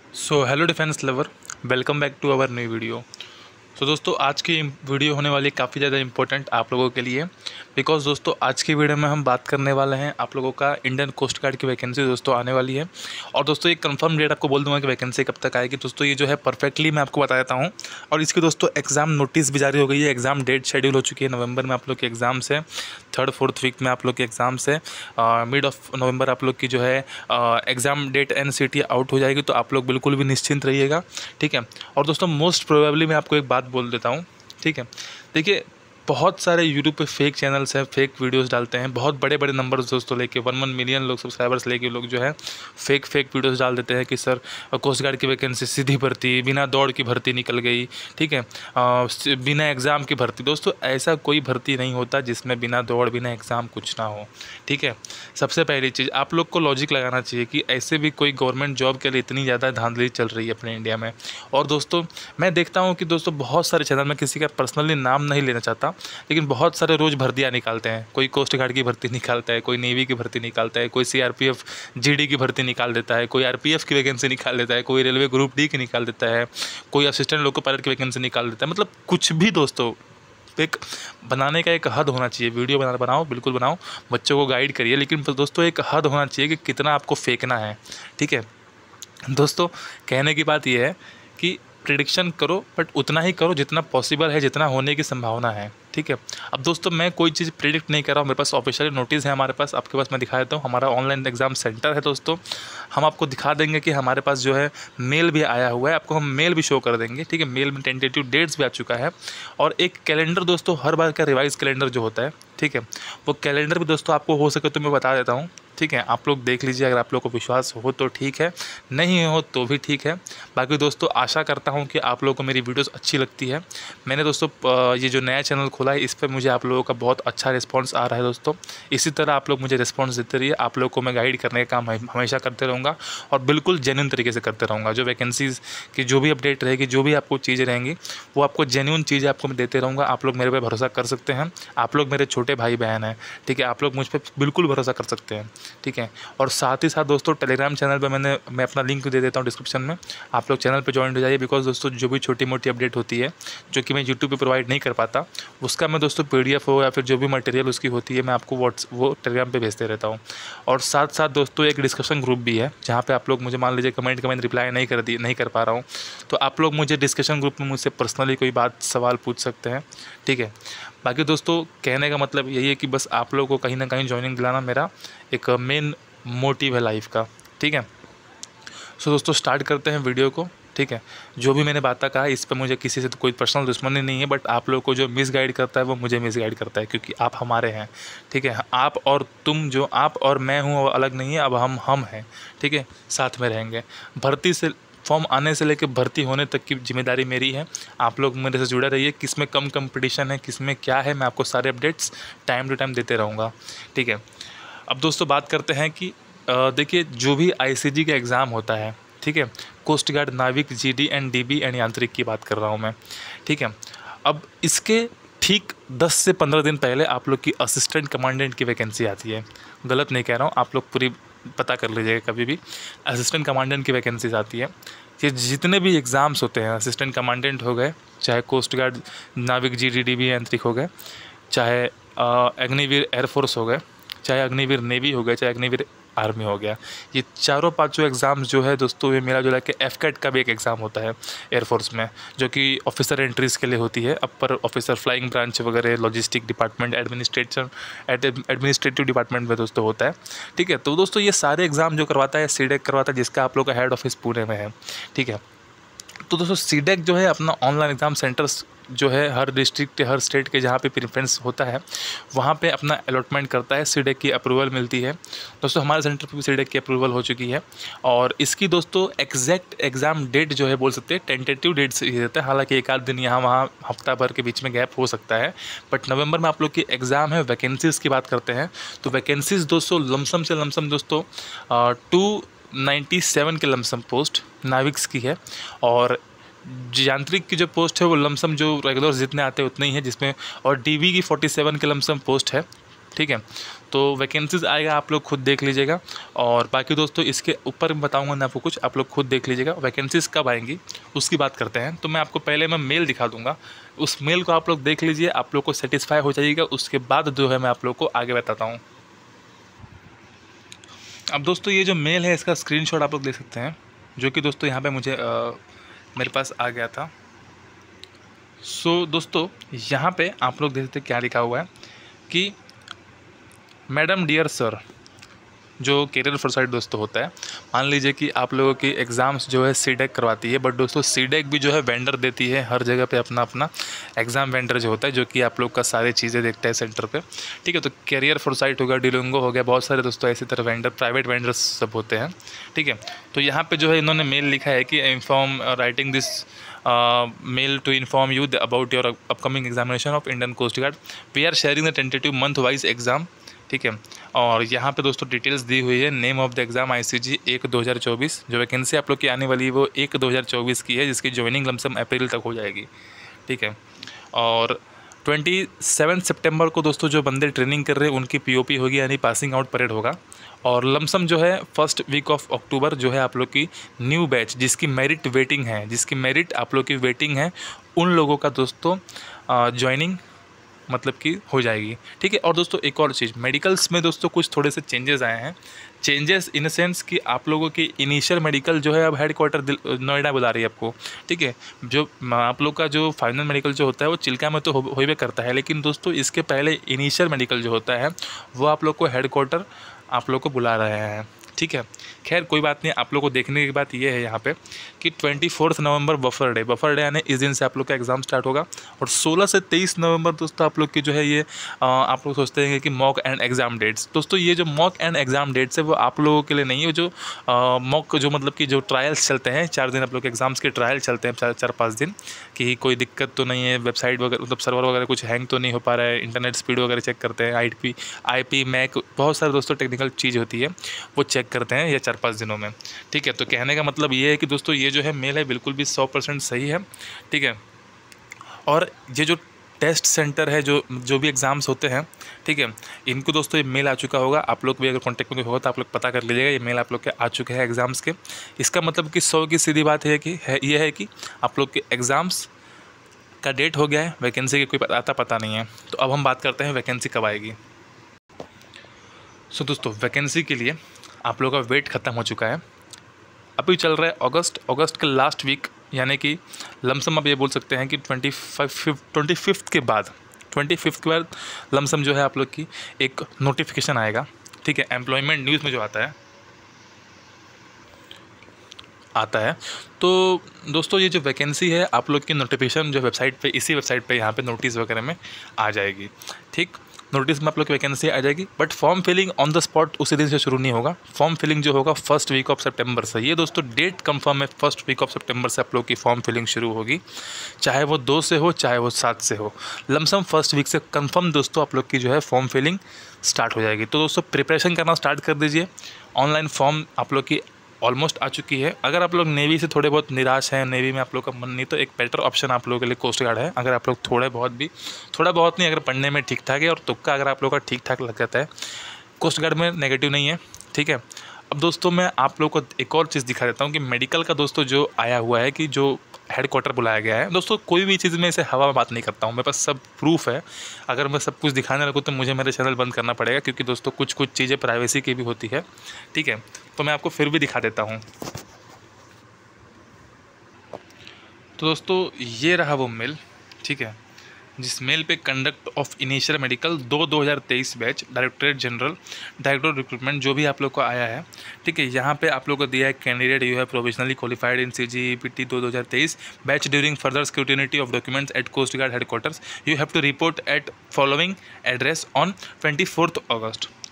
So hello defence lover, welcome back to our new video. तो दोस्तों आज की वीडियो होने वाली काफ़ी ज़्यादा इंपॉर्टेंट आप लोगों के लिए, बिकॉज दोस्तों आज की वीडियो में हम बात करने वाले हैं आप लोगों का इंडियन कोस्ट गार्ड की वैकेंसी दोस्तों आने वाली है। और दोस्तों एक कंफर्म डेट आपको बोल दूंगा कि वैकेंसी कब तक आएगी। दोस्तों ये जो है परफेक्टली मैं आपको बता देता हूँ। और इसकी दोस्तों एग्ज़ाम नोटिस भी जारी हो गई है, एग्ज़ाम डेट शेड्यूल हो चुकी है। नवंबर में आप लोग के एग्ज़ाम्स है, 3rd-4th वीक में आप लोग के एग्ज़ाम्स है। मिड ऑफ नवंबर आप लोग की जो है एग्ज़ाम डेट NCT आउट हो जाएगी, तो आप लोग बिल्कुल भी निश्चिंत रहिएगा, ठीक है। और दोस्तों मोस्ट प्रोबेबली मैं आपको एक बात बोल देता हूँ, ठीक है। देखिए बहुत सारे यूट्यूब पे फेक चैनल्स हैं, फेक वीडियोस डालते हैं, बहुत बड़े बड़े नंबर्स दोस्तों लेके 1 मिलियन लोग सब्सक्राइबर्स लेके लोग जो है फेक वीडियोस डाल देते हैं कि सर कोस्ट गार्ड की वैकेंसी सीधी भर्ती, बिना दौड़ की भर्ती निकल गई, ठीक है, बिना एग्ज़ाम की भर्ती। दोस्तों ऐसा कोई भर्ती नहीं होता जिसमें बिना दौड़ बिना एग्ज़ाम कुछ ना हो, ठीक है। सबसे पहली चीज़ आप लोग को लॉजिक लगाना चाहिए कि ऐसे भी कोई गवर्नमेंट जॉब के लिए इतनी ज़्यादा धांधली चल रही है अपने इंडिया में। और दोस्तों मैं देखता हूँ कि दोस्तों बहुत सारे चैनल, मैं किसी का पर्सनली नाम नहीं लेना चाहता, लेकिन बहुत सारे रोज़ भर्तियाँ निकालते हैं। कोई कोस्ट गार्ड की भर्ती निकालता है, कोई नेवी की भर्ती निकालता है, कोई CRPF GD की भर्ती निकाल देता है, कोई RPF की वैकेंसी निकाल देता है, कोई रेलवे ग्रुप D की निकाल देता है, कोई असिस्टेंट लोको पायलट की वैकेंसी निकाल देता है। मतलब कुछ भी दोस्तों, एक बनाने का एक हद होना चाहिए। वीडियो बनाओ, बिल्कुल बनाओ, बच्चों को गाइड करिए, लेकिन दोस्तों एक हद होना चाहिए कि कितना आपको फेंकना है, ठीक है। दोस्तों कहने की बात यह है कि प्रिडिक्शन करो, बट उतना ही करो जितना पॉसिबल है, जितना होने की संभावना है, ठीक है। अब दोस्तों मैं कोई चीज़ प्रिडिक्ट नहीं कर रहा हूँ, मेरे पास ऑफिशियल नोटिस है हमारे पास, आपके पास मैं दिखा देता हूँ। हमारा ऑनलाइन एग्ज़ाम सेंटर है दोस्तों, हम आपको दिखा देंगे कि हमारे पास जो है मेल भी आया हुआ है, आपको हम मेल भी शो कर देंगे, ठीक है। मेल में टेंटेटिव डेट्स भी आ चुका है, और एक कैलेंडर दोस्तों, हर बार का रिवाइज कैलेंडर जो होता है, ठीक है, वो कैलेंडर भी दोस्तों आपको हो सके तो मैं बता देता हूँ, ठीक है। आप लोग देख लीजिए, अगर आप लोग को विश्वास हो तो ठीक है, नहीं हो तो भी ठीक है। बाकी दोस्तों आशा करता हूँ कि आप लोगों को मेरी वीडियोस अच्छी लगती है। मैंने दोस्तों ये जो नया चैनल खोला है, इस पर मुझे आप लोगों का बहुत अच्छा रिस्पांस आ रहा है दोस्तों। इसी तरह आप लोग मुझे रिस्पांस देते रहिए, आप लोग को मैं गाइड करने का काम हमेशा करते रहूँगा, और बिल्कुल जेन्युइन तरीके से करते रहूँगा। जो वैकेंसीज़ की जो भी अपडेट रहेगी, जो भी आपको चीज़ें रहेंगी, वो आपको जेन्युइन चीज़ें आपको मैं देते रहूँगा। आप लोग मेरे पे भरोसा कर सकते हैं, आप लोग मेरे छोटे भाई बहन हैं, ठीक है। आप लोग मुझ पर बिल्कुल भरोसा कर सकते हैं, ठीक है। और साथ ही साथ दोस्तों टेलीग्राम चैनल पे मैं अपना लिंक दे देता हूँ डिस्क्रिप्शन में, आप लोग चैनल पे ज्वाइन हो जाइए। बिकॉज दोस्तों जो भी छोटी मोटी अपडेट होती है जो कि मैं यूट्यूब पे प्रोवाइड नहीं कर पाता, उसका मैं दोस्तों PDF हो या फिर जो भी मटेरियल उसकी होती है, मैं आपको वो टेलीग्राम पे भेजते रहता हूँ। और साथ साथ दोस्तों एक डिस्कशन ग्रुप भी है, जहाँ पे आप लोग मुझे मान लीजिए कमेंट रिप्लाई नहीं कर पा रहा हूँ, तो आप लोग मुझे डिस्कशन ग्रुप में मुझसे पर्सनली कोई बात सवाल पूछ सकते हैं, ठीक है। बाकी दोस्तों कहने का मतलब यही है कि बस आप लोगों को कहीं ना कहीं ज्वाइनिंग दिलाना मेरा एक मेन मोटिव है लाइफ का, ठीक है। सो दोस्तों स्टार्ट करते हैं वीडियो को, ठीक है। जो भी मैंने बातें कहा इस पर मुझे किसी से तो कोई पर्सनल दुश्मनी नहीं है, बट आप लोग को जो मिसगाइड करता है वो मुझे मिसगाइड करता है, क्योंकि आप हमारे हैं, ठीक है। आप और तुम, जो आप और मैं हूँ वो अलग नहीं है, अब हम हैं, ठीक है, साथ में रहेंगे। भर्ती से फॉर्म आने से लेकर भर्ती होने तक की जिम्मेदारी मेरी है। आप लोग मेरे से जुड़े रहिए, किस में कम कंपटीशन है, किस में क्या है, मैं आपको सारे अपडेट्स टाइम टू टाइम देते रहूँगा, ठीक है। अब दोस्तों बात करते हैं कि देखिए जो भी ICG का एग्ज़ाम होता है, ठीक है, कोस्ट गार्ड, नाविक, GD एंड DB एंड यांत्रिक की बात कर रहा हूँ मैं, ठीक है। अब इसके ठीक 10 से 15 दिन पहले आप लोग की असिस्टेंट कमांडेंट की वैकेंसी आती है। गलत नहीं कह रहा हूँ, आप लोग पूरी पता कर लीजिएगा कभी भी, असिस्टेंट कमांडेंट की वैकेंसीज आती है। ये जितने भी एग्ज़ाम्स होते हैं, असिस्टेंट कमांडेंट हो गए, चाहे कोस्ट गार्ड, नाविक, GD DB यांत्रिक हो गए, चाहे अग्निवीर एयरफोर्स हो गए, चाहे अग्निवीर नेवी हो गया, चाहे अग्निवीर आर्मी हो गया, ये चारों पांचों एग्ज़ाम्स जो है दोस्तों, ये मेरा जो है कि FCAT का भी एक एग्ज़ाम होता है एयरफोर्स में, जो कि ऑफिसर एंट्रीज़ के लिए होती है, अपर ऑफिसर, फ्लाइंग ब्रांच वगैरह, लॉजिस्टिक डिपार्टमेंट, एडमिनिस्ट्रेटिव डिपार्टमेंट में दोस्तों होता है, ठीक है। तो दोस्तों ये सारे एग्ज़ाम जो करवाता है CDEC करवाता है, जिसका आप लोग का हेड ऑफिस पुणे में है, ठीक है। तो दोस्तों CDEC जो है अपना ऑनलाइन एग्ज़ाम सेंटर्स जो है हर डिस्ट्रिक्ट, हर स्टेट के जहाँ पे प्रेफरेंस होता है वहाँ पे अपना अलॉटमेंट करता है, CDEC की अप्रूवल मिलती है। दोस्तों हमारे सेंटर पे भी CDEC की अप्रूवल हो चुकी है, और इसकी दोस्तों एग्जैक्ट एग्ज़ाम डेट जो है बोल सकते हैं टेंटेटिव डेट से ही रहता है। हालांकि एक आध दिन यहाँ वहाँ हफ्ता भर के बीच में गैप हो सकता है, बट नवंबर में आप लोग की एग्ज़ाम है। वैकेंसीज़ की बात करते हैं तो वैकेंसीज़ दोस्तों लमसम से लमसम दोस्तों 297 के लमसम पोस्ट नाविक्स की है, और यांत्रिक की जो पोस्ट है वो लमसम जो रेगुलर जितने आते हैं उतने ही है, जिसमें और DB की 47 के लमसम पोस्ट है, ठीक है। तो वैकेंसीज़ आएगा, आप लोग खुद देख लीजिएगा। और बाकी दोस्तों इसके ऊपर बताऊंगा मैं आपको कुछ, आप लोग खुद देख लीजिएगा। वैकेंसीज़ कब आएंगी उसकी बात करते हैं। तो मैं आपको पहले मैं मेल दिखा दूंगा, उस मेल को आप लोग देख लीजिए, आप लोग को सेटिस्फाई हो जाइएगा। उसके बाद जो है मैं आप लोग को आगे बताता हूँ। अब दोस्तों ये जो मेल है इसका स्क्रीनशॉट आप लोग देख सकते हैं, जो कि दोस्तों यहाँ पे मुझे मेरे पास आ गया था। सो दोस्तों यहाँ पे आप लोग देख सकते हैं क्या लिखा हुआ है कि मैडम डियर सर, जो कैरियर फॉरसाइट दोस्तों होता है, मान लीजिए कि आप लोगों की एग्ज़ाम्स जो है सीडेक करवाती है, बट दोस्तों सीडेक भी जो है वेंडर देती है हर जगह पे अपना अपना एग्ज़ाम वेंडर जो होता है, जो कि आप लोग का सारी चीज़ें देखता है सेंटर पे, ठीक है। तो कैरियर फॉरसाइट होगा, डिलोंगो हो गया, बहुत सारे दोस्तों ऐसी तरह वेंडर, प्राइवेट वेंडर्स सब होते हैं, ठीक है। तो यहाँ पर जो है इन्होंने मेल लिखा है कि inform writing this mail to inform you about your upcoming examination of Indian coast guard, we are sharing the tentative month wise exam, ठीक है। और यहाँ पे दोस्तों डिटेल्स दी हुई है। Name of the exam ICG 1/2024, जो वैकेंसी आप लोग की आने वाली है वो 1/2024 की है, जिसकी ज्वाइनिंग लमसम अप्रैल तक हो जाएगी, ठीक है। और 27 सितंबर को दोस्तों जो बंदे ट्रेनिंग कर रहे हैं उनकी POP होगी, यानी पासिंग आउट परेड होगा। और लमसम जो है फर्स्ट वीक ऑफ अक्टूबर जो है आप लोग की न्यू बैच, जिसकी मेरिट वेटिंग है, जिसकी मेरिट आप लोग की वेटिंग है, उन लोगों का दोस्तों ज्वाइनिंग मतलब कि हो जाएगी, ठीक है। और दोस्तों एक और चीज़, मेडिकल्स में दोस्तों कुछ थोड़े से चेंजेस आए हैं। चेंजेस इन द सेंस कि आप लोगों की इनिशियल मेडिकल जो है अब हेडक्वार्टर नोएडा बुला रही है आपको, ठीक है। जो आप लोग का जो फाइनल मेडिकल जो होता है वो चिल्का में तो हो ही करता है, लेकिन दोस्तों इसके पहले इनिशियल मेडिकल जो होता है वो आप लोग को हेडक्वार्टर आप लोग को बुला रहे हैं, ठीक है। खैर कोई बात नहीं, आप लोग को देखने की बात ये है यहाँ पे कि 24 नवंबर बफर डे यानी इस दिन से आप लोग का एग्ज़ाम स्टार्ट होगा। और 16 से 23 नवंबर दोस्तों आप लोग की जो है ये आप लोग सोचते हैं कि मॉक एंड एग्ज़ाम डेट्स, दोस्तों ये जो मॉक एंड एग्ज़ाम डेट्स है वो आप लोगों के लिए नहीं है। जो मॉक जो मतलब कि जो ट्रायल्स चलते हैं 4 दिन, आप लोग के एग्ज़ाम्स के ट्रायल चलते हैं 4-5 दिन, कि कोई दिक्कत तो नहीं है, वेबसाइट वगैरह मतलब सर्वर वगैरह कुछ हैंग तो नहीं हो पा रहा है, इंटरनेट स्पीड वगैरह चेक करते हैं, IP मैक बहुत सारे दोस्तों टेक्निकल चीज़ होती है वो चेक करते हैं ये 4-5 दिनों में, ठीक है। तो कहने का मतलब ये है कि दोस्तों ये जो है मेल है बिल्कुल भी 100% सही है, ठीक है। और ये जो टेस्ट सेंटर है, जो भी एग्ज़ाम्स होते हैं, ठीक है, इनको दोस्तों ये मेल आ चुका होगा। आप लोग भी अगर कॉन्टैक्ट में होगा तो आप लोग पता कर लीजिएगा, ये मेल आप लोग के आ चुके हैं एग्ज़ाम्स के। इसका मतलब कि 100 की सीधी बात है कि ये है कि आप लोग के एग्ज़ाम्स का डेट हो गया है, वैकेंसी की कोई पता नहीं है। तो अब हम बात करते हैं वैकेंसी कब आएगी। सो दोस्तों वैकेंसी के लिए आप लोगों का वेट ख़त्म हो चुका है। अभी चल रहा है अगस्त के लास्ट वीक, यानी कि लमसम आप ये बोल सकते हैं कि 25 के बाद लमसम जो है आप लोग की एक नोटिफिकेशन आएगा, ठीक है। एम्प्लॉयमेंट न्यूज़ में जो आता है। तो दोस्तों ये जो वैकेंसी है आप लोग की नोटिफिकेशन जो वेबसाइट पे, इसी वेबसाइट पे यहाँ पे नोटिस वगैरह में आ जाएगी, ठीक। नोटिस में आप लोग की वैकेंसी आ जाएगी, but form filling on the spot उसी दिन से शुरू नहीं होगा। फॉर्म फिलिंग जो होगा फर्स्ट वीक ऑफ सितंबर से, ये दोस्तों डेट कंफर्म है, फर्स्ट वीक ऑफ सितंबर से आप लोग की फॉर्म फिलिंग शुरू होगी, चाहे वो 2 से हो चाहे वो 7 से हो, लमसम फर्स्ट वीक से कंफर्म दोस्तों आप लोग की जो है फॉर्म फिलिंग स्टार्ट हो जाएगी। तो दोस्तों प्रिपरेशन करना स्टार्ट कर दीजिए। ऑनलाइन फॉर्म आप लोग की ऑलमोस्ट आ चुकी है। अगर आप लोग नेवी से थोड़े बहुत निराश हैं, नेवी में आप लोग का मन नहीं, तो एक बेटर ऑप्शन आप लोगों के लिए कोस्ट गार्ड है। अगर आप लोग थोड़ा बहुत नहीं, अगर पढ़ने में ठीक ठाक है और तुक्का अगर आप लोग का ठीक ठाक लग जाता है, कोस्ट गार्ड में नेगेटिव नहीं है, ठीक है। अब दोस्तों मैं आप लोग को एक और चीज़ दिखा देता हूँ कि मेडिकल का दोस्तों जो आया हुआ है कि जो हेडक्वार्टर बुलाया गया है। दोस्तों कोई भी चीज़ में ऐसे हवा में बात नहीं करता हूँ, मेरे पास सब प्रूफ है। अगर मैं सब कुछ दिखाने लगूँ तो मुझे मेरे चैनल बंद करना पड़ेगा, क्योंकि दोस्तों कुछ चीज़ें प्राइवेसी की भी होती है, ठीक है। तो मैं आपको फिर भी दिखा देता हूँ। तो दोस्तों ये रहा वो मेल, ठीक है, जिस मेल पे conduct of initial medical 2023 batch directorate general director recruitment जो भी आप लोग को आया है, ठीक है। यहाँ पे आप लोग को दिया है कैंडिडेट यू है provisionally qualified in CGPT 2023 batch during further scrutiny of documents at coast guard headquarters, you have to report at following address on 24 August.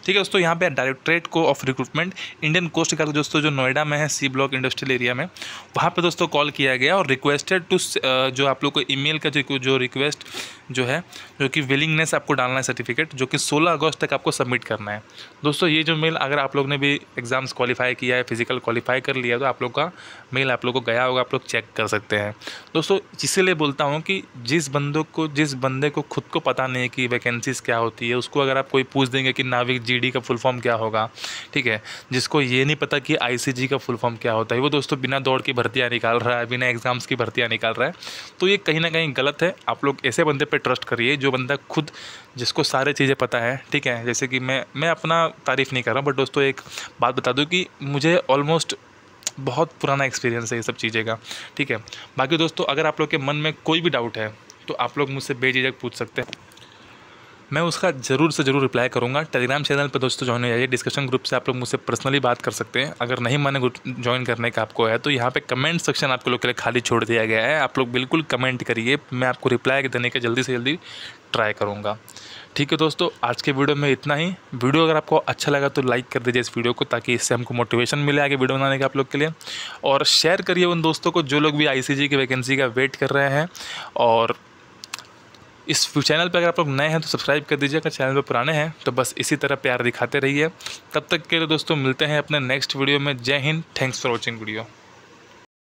ठीक है दोस्तों, यहाँ पे डायरेक्टरेट को of recruitment Indian coast guard दोस्तों जो नोएडा में है, सी ब्लॉक इंडस्ट्रियल एरिया में, वहाँ पे दोस्तों कॉल किया गया और रिक्वेस्टेड टू जो आप लोग को ईमेल का जो रिक्वेस्ट जो है, जो कि विलिंगनेस आपको डालना है सर्टिफिकेट, जो कि 16 अगस्त तक आपको सबमिट करना है। दोस्तों ये जो मेल, अगर आप लोग ने भी एग्ज़ाम्स क्वालिफाई किया है, फिजिकल क्वालिफाई कर लिया, तो आप लोग का मेल आप लोग को गया होगा, आप लोग चेक कर सकते हैं। दोस्तों इसीलिए बोलता हूँ कि जिस बंदे को खुद को पता नहीं है कि वैकेंसीज़ क्या होती है, उसको अगर आप कोई पूछ देंगे कि नाविक जीडी का फुल फॉर्म क्या होगा, ठीक है, जिसको ये नहीं पता कि आईसीजी का फुल फॉर्म क्या होता है, वो दोस्तों बिना दौड़ की भर्तियाँ निकाल रहा है, बिना एग्ज़ाम्स की भर्तियाँ निकाल रहा है, तो ये कहीं ना कहीं गलत है। आप लोग ऐसे बंदे पे ट्रस्ट करिए जो बंदा खुद, जिसको सारे चीज़ें पता है, ठीक है। जैसे कि मैं अपना तारीफ़ नहीं कर रहा हूँ, बट दोस्तों एक बात बता दूँ कि मुझे ऑलमोस्ट बहुत पुराना एक्सपीरियंस है ये सब चीज़ें का, ठीक है। बाकी दोस्तों अगर आप लोग के मन में कोई भी डाउट है तो आप लोग मुझसे बेझिझक पूछ सकते हैं, मैं उसका ज़रूर से ज़रूर रिप्लाई करूँगा। टेलीग्राम चैनल पर दोस्तों ज्वाइन हो जाइए, डिस्कशन ग्रुप से आप लोग मुझसे पर्सनली बात कर सकते हैं। अगर नहीं मन ज्वाइन करने का आपको है तो यहाँ पे कमेंट सेक्शन आप लोग के लिए खाली छोड़ दिया गया है, आप लोग बिल्कुल कमेंट करिए, मैं आपको रिप्लाई देने का जल्दी से जल्दी ट्राई करूँगा। ठीक है दोस्तों, आज के वीडियो में इतना ही। वीडियो अगर आपको अच्छा लगा तो लाइक कर दीजिए इस वीडियो को, ताकि इससे हमको मोटिवेशन मिले आगे वीडियो बनाने का आप लोग के लिए, और शेयर करिए उन दोस्तों को जो लोग भी आईसीजी की वैकेंसी का वेट कर रहे हैं। और इस चैनल पे अगर आप लोग नए हैं तो सब्सक्राइब कर दीजिए, अगर चैनल पे पुराने हैं तो बस इसी तरह प्यार दिखाते रहिए। तब तक के लिए दोस्तों मिलते हैं अपने नेक्स्ट वीडियो में। Jai Hind, thanks for watching video.